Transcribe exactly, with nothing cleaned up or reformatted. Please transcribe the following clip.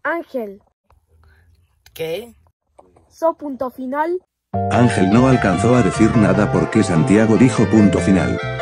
Ángel. ¿Qué? So punto final. Ángel no alcanzó a decir nada porque Santiago dijo punto final.